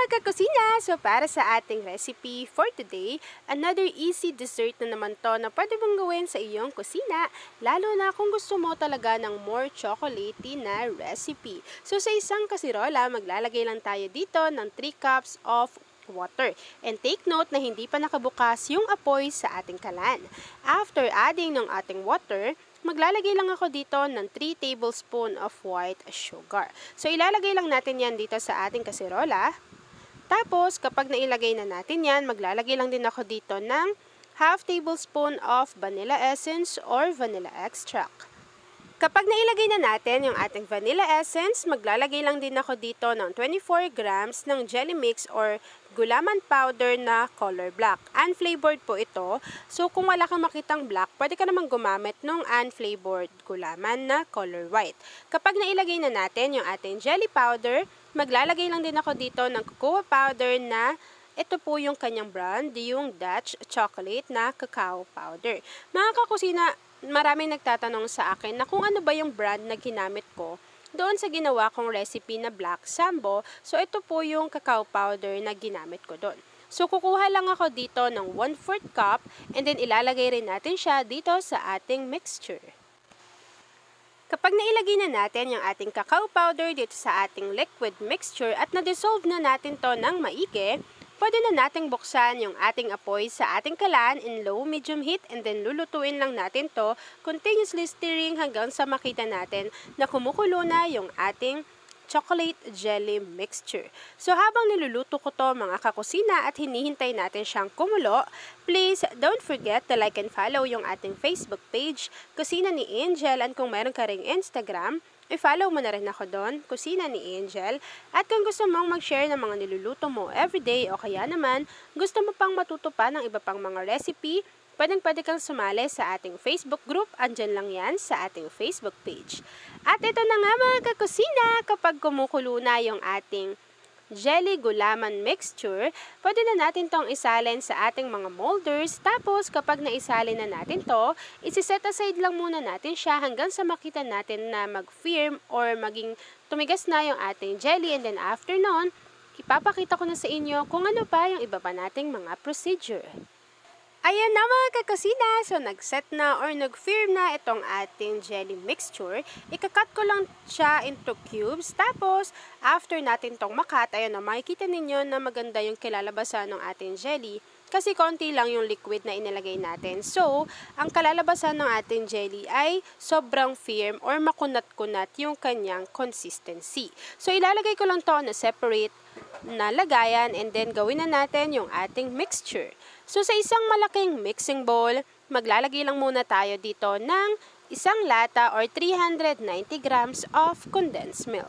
mga kakusina! So para sa ating recipe for today, another easy dessert na naman to na pwede mong gawin sa iyong kusina, lalo na kung gusto mo talaga ng more chocolatey na recipe. So sa isang kasirola, maglalagay lang tayo dito ng 3 cups of water. And take note na hindi pa nakabukas yung apoy sa ating kalan. After adding ng ating water, maglalagay lang ako dito ng 3 tablespoon of white sugar. So, ilalagay lang natin yan dito sa ating kaserola. Tapos, kapag nailagay na natin yan, maglalagay lang din ako dito ng half tablespoon of vanilla essence or vanilla extract. Kapag nailagay na natin yung ating vanilla essence, maglalagay lang din ako dito ng 24 grams ng jelly mix or gulaman powder na color black. Unflavored po ito. So, kung wala kang makitang black, pwede ka namang gumamit ng unflavored gulaman na color white. Kapag nailagay na natin yung ating jelly powder, maglalagay lang din ako dito ng cocoa powder na ito po yung kanyang brand, yung Dutch chocolate na cacao powder. Mga kakusina, maraming nagtatanong sa akin na kung ano ba yung brand na ginamit ko doon sa ginawa kong recipe na Black Sambo. So, ito po yung cacao powder na ginamit ko doon. So, kukuha lang ako dito ng 1/4 cup and then ilalagay rin natin siya dito sa ating mixture. Kapag nailagay na natin yung ating cacao powder dito sa ating liquid mixture at na-dissolve na natin to ng maigi, pwede na nating buksan yung ating apoy sa ating kalan in low-medium heat and then lulutuin lang natin to, continuously stirring hanggang sa makita natin na kumukulo na yung ating chocolate jelly mixture. So habang niluluto ko to mga kakusina at hinihintay natin siyang kumulo, please don't forget to like and follow yung ating Facebook page, Kusina ni Angel, and kung meron ka ring Instagram, i-follow mo na rin ako doon, Kusina ni Angel. At kung gusto mong mag-share ng mga niluluto mo everyday o kaya naman gusto mo pang matuto pa ng iba pang mga recipe, pwede kang sumali sa ating Facebook group. Andyan lang yan sa ating Facebook page. At ito na nga mga kakusina, kapag kumukulo na yung ating jelly gulaman mixture, pwede na natin tong isalin sa ating mga molders. Tapos kapag naisalin na natin to, isi-set aside lang muna natin siya hanggang sa makita natin na mag-firm or maging tumigas na yung ating jelly. And then after nun, ipapakita ko na sa inyo kung ano pa yung iba pa nating mga procedure. Ayan na mga kakusina, so nag-set na or nag-firm na itong ating jelly mixture. Ikakat ko lang siya into cubes. Tapos, after natin tong makat, ayan na makikita ninyo na maganda yung kilalabasan ng ating jelly. Kasi konti lang yung liquid na inilagay natin. So, ang kalalabasan ng ating jelly ay sobrang firm or makunat-kunat yung kanyang consistency. So, ilalagay ko lang to na separate na lagayan and then gawin na natin yung ating mixture. So, sa isang malaking mixing bowl, maglalagay lang muna tayo dito ng isang lata or 390 grams of condensed milk.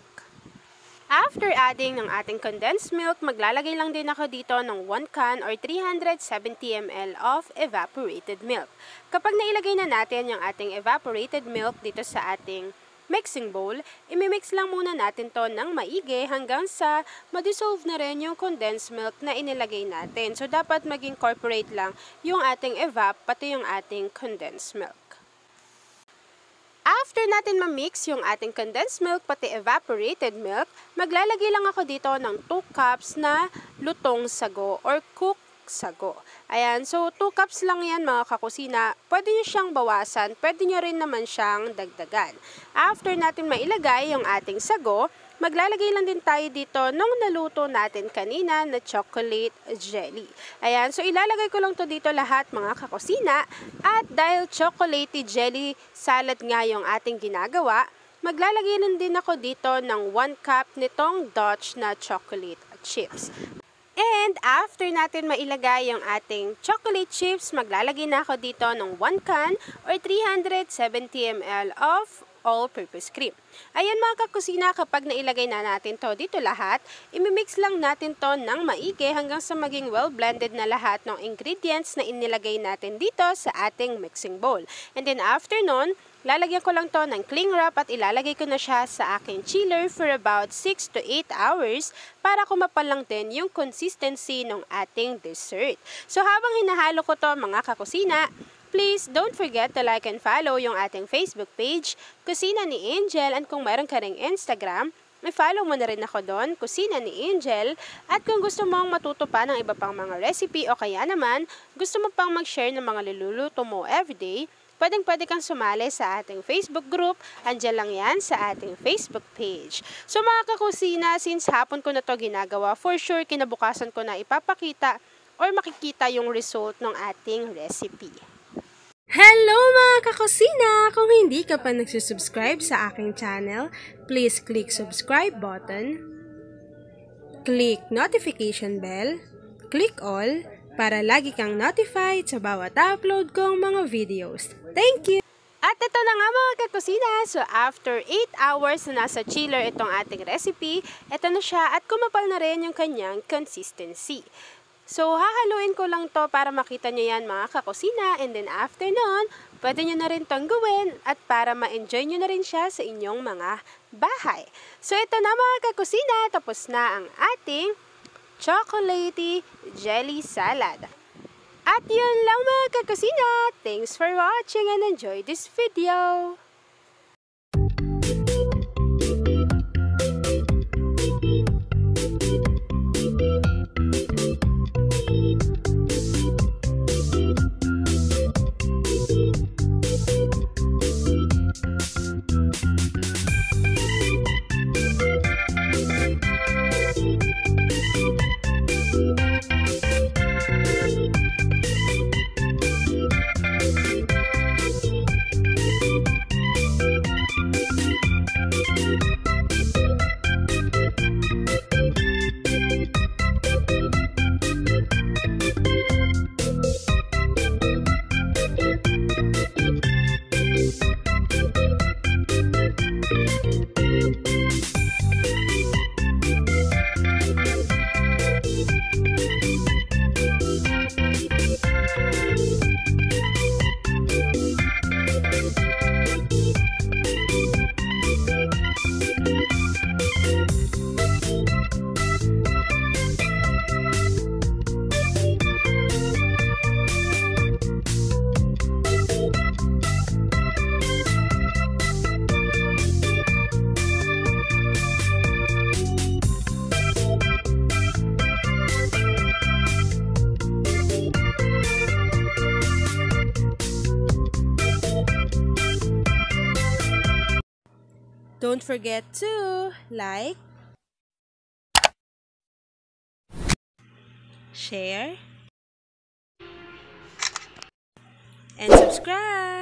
After adding ng ating condensed milk, maglalagay lang din ako dito ng 1 can or 370 ml of evaporated milk. Kapag nailagay na natin yung ating evaporated milk dito sa ating mixing bowl, imimix lang muna natin to ng maigi hanggang sa ma-dissolve na rin yung condensed milk na inilagay natin. So, dapat mag-incorporate lang yung ating evap, pati yung ating condensed milk. After natin ma-mix yung ating condensed milk, pati evaporated milk, maglalagay lang ako dito ng 2 cups na lutong sago or cooked sago. Ayan, so 2 cups lang yan mga kakusina. Pwede nyo siyang bawasan, pwede nyo rin naman siyang dagdagan. After natin mailagay yung ating sago, maglalagay lang din tayo dito nung naluto natin kanina na chocolate jelly. Ayan, so ilalagay ko lang to dito lahat mga kakusina. At dahil chocolatey jelly salad nga yung ating ginagawa, maglalagay lang din ako dito ng 1 cup nitong Dutch na chocolate chips. And after natin mailagay yung ating chocolate chips, maglalagay na ako dito ng 1 can or 370 ml of all-purpose cream. Ayan mga kakusina, kapag nailagay na natin to dito lahat, imimix lang natin to ng maigi hanggang sa maging well-blended na lahat ng ingredients na inilagay natin dito sa ating mixing bowl. And then after nun, lalagyan ko lang to ng cling wrap at ilalagay ko na siya sa aking chiller for about 6 to 8 hours para kumapal lang din yung consistency ng ating dessert. So habang hinahalo ko to mga kakusina, please don't forget to like and follow yung ating Facebook page, Kusina ni Angel, and kung mayroon ka ring Instagram, i-follow mo na rin ako doon, Kusina ni Angel. At kung gusto mong matuto pa ng iba pang mga recipe o kaya naman gusto mo pang mag-share ng mga niluluto mo everyday, pwedeng-pwede kang sumali sa ating Facebook group. Andiyan lang yan sa ating Facebook page. So mga kakusina, since hapon ko na to ginagawa, for sure kinabukasan ko na ipapakita or makikita yung result ng ating recipe. Hello mga kakusina! Kung hindi ka pa nagsusubscribe sa aking channel, please click subscribe button, click notification bell, click all, para lagi kang notified sa bawat upload kong mga videos. Thank you! At ito na nga mga kakusina, so after 8 hours na nasa chiller itong ating recipe, ito na siya at kumapal na rin yung kanyang consistency. So hahaluin ko lang to para makita nyo yan mga kakusina, and then after nun, pwede nyo na rin tong gawin at para ma-enjoy nyo na rin siya sa inyong mga bahay. So ito na mga kakusina, tapos na ang ating chocolatey jelly salad. At yun lang mga kakusina. Thanks for watching and enjoy this video. Don't forget to like, share, and subscribe.